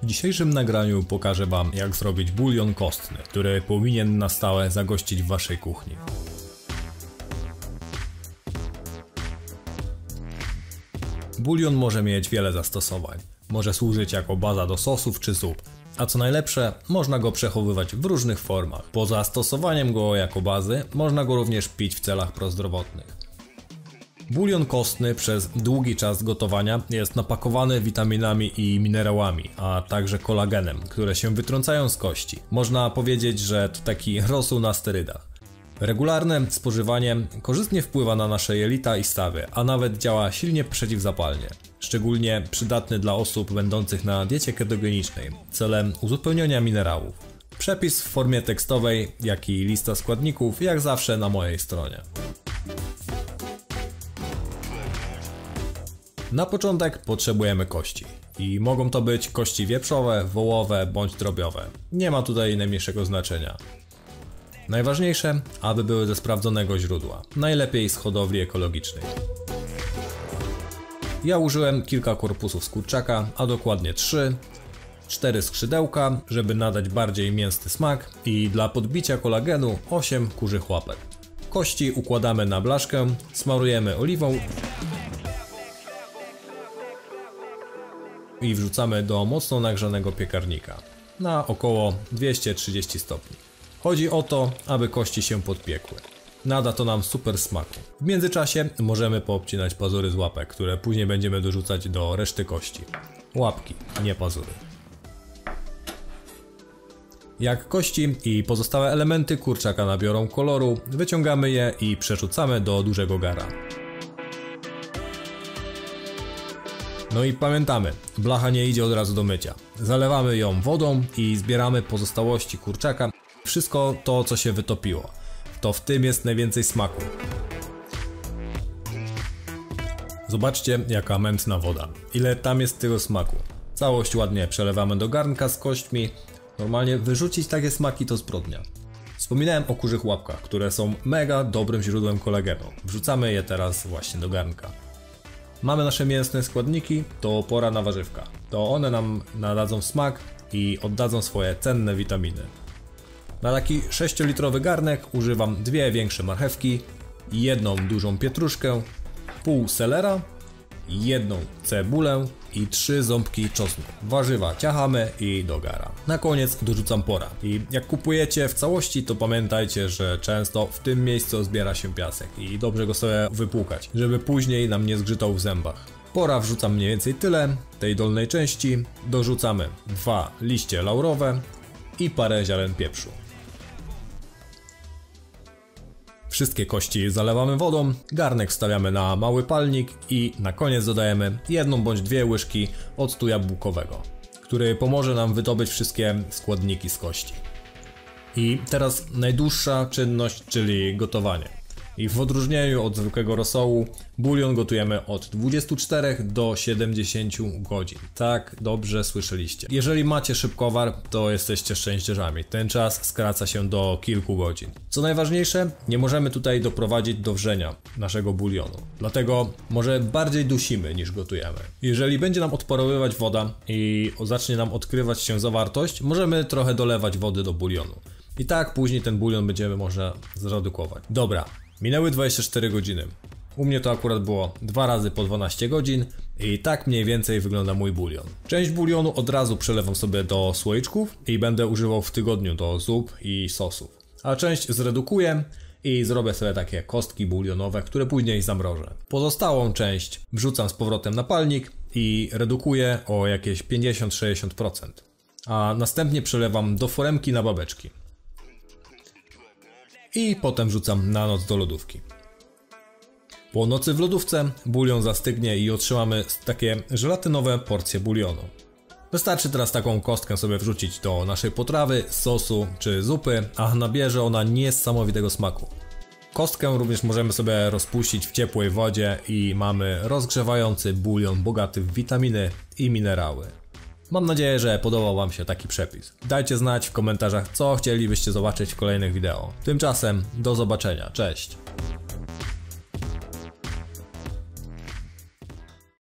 W dzisiejszym nagraniu pokażę Wam, jak zrobić bulion kostny, który powinien na stałe zagościć w Waszej kuchni. Bulion może mieć wiele zastosowań. Może służyć jako baza do sosów czy zup, a co najlepsze, można go przechowywać w różnych formach. Poza stosowaniem go jako bazy, można go również pić w celach prozdrowotnych. Bulion kostny przez długi czas gotowania jest napakowany witaminami i minerałami, a także kolagenem, które się wytrącają z kości. Można powiedzieć, że to taki rosół na sterydach. Regularne spożywanie korzystnie wpływa na nasze jelita i stawy, a nawet działa silnie przeciwzapalnie. Szczególnie przydatny dla osób będących na diecie ketogenicznej celem uzupełnienia minerałów. Przepis w formie tekstowej, jak i lista składników jak zawsze na mojej stronie. Na początek potrzebujemy kości i mogą to być kości wieprzowe, wołowe bądź drobiowe. Nie ma tutaj najmniejszego znaczenia. Najważniejsze, aby były ze sprawdzonego źródła, najlepiej z hodowli ekologicznej. Ja użyłem kilka korpusów z kurczaka, a dokładnie 3, 4 skrzydełka, żeby nadać bardziej mięsny smak i dla podbicia kolagenu 8 kurzych łapek. Kości układamy na blaszkę, smarujemy oliwą i wrzucamy do mocno nagrzanego piekarnika na około 230 stopni. Chodzi o to, aby kości się podpiekły. Nada to nam super smaku. W międzyczasie możemy poobcinać pazury z łapek, które później będziemy dorzucać do reszty kości. Łapki, nie pazury. Jak kości i pozostałe elementy kurczaka nabiorą koloru, wyciągamy je i przerzucamy do dużego gara. No i pamiętamy, blacha nie idzie od razu do mycia. Zalewamy ją wodą i zbieramy pozostałości kurczaka. Wszystko to, co się wytopiło. To w tym jest najwięcej smaku. Zobaczcie, jaka mętna woda. Ile tam jest tego smaku. Całość ładnie przelewamy do garnka z kośćmi. Normalnie wyrzucić takie smaki to zbrodnia. Wspominałem o kurzych łapkach, które są mega dobrym źródłem kolagenu. Wrzucamy je teraz właśnie do garnka. Mamy nasze mięsne składniki, to pora na warzywka. To one nam nadadzą smak i oddadzą swoje cenne witaminy. Na taki 6-litrowy garnek używam 2 większe marchewki, 1 dużą pietruszkę, pół selera, 1 cebulę i 3 ząbki czosnku. Warzywa ciachamy i do gara. Na koniec dorzucam pora. I jak kupujecie w całości, to pamiętajcie, że często w tym miejscu zbiera się piasek i dobrze go sobie wypłukać, żeby później nam nie zgrzytał w zębach. Pora wrzucam mniej więcej tyle, tej dolnej części. Dorzucamy 2 liście laurowe i parę ziaren pieprzu. Wszystkie kości zalewamy wodą, garnek wstawiamy na mały palnik i na koniec dodajemy 1 bądź 2 łyżki octu jabłkowego, który pomoże nam wydobyć wszystkie składniki z kości. I teraz najdłuższa czynność, czyli gotowanie. I w odróżnieniu od zwykłego rosołu, bulion gotujemy od 24 do 70 godzin. Tak, dobrze słyszeliście. Jeżeli macie szybkowar, to jesteście szczęściarzami. Ten czas skraca się do kilku godzin. Co najważniejsze, nie możemy tutaj doprowadzić do wrzenia naszego bulionu. Dlatego może bardziej dusimy niż gotujemy. Jeżeli będzie nam odparowywać woda i zacznie nam odkrywać się zawartość, możemy trochę dolewać wody do bulionu. I tak później ten bulion będziemy można zredukować. Dobra. Minęły 24 godziny. U mnie to akurat było 2 razy po 12 godzin i tak mniej więcej wygląda mój bulion. Część bulionu od razu przelewam sobie do słoiczków i będę używał w tygodniu do zup i sosów. A część zredukuję i zrobię sobie takie kostki bulionowe, które później zamrożę. Pozostałą część wrzucam z powrotem na palnik i redukuję o jakieś 50-60%. A następnie przelewam do foremki na babeczki. I potem wrzucam na noc do lodówki. Po nocy w lodówce bulion zastygnie i otrzymamy takie żelatynowe porcje bulionu. Wystarczy teraz taką kostkę sobie wrzucić do naszej potrawy, sosu czy zupy, a nabierze ona niesamowitego smaku. Kostkę również możemy sobie rozpuścić w ciepłej wodzie i mamy rozgrzewający bulion bogaty w witaminy i minerały. Mam nadzieję, że podobał Wam się taki przepis. Dajcie znać w komentarzach, co chcielibyście zobaczyć w kolejnych wideo. Tymczasem do zobaczenia, cześć!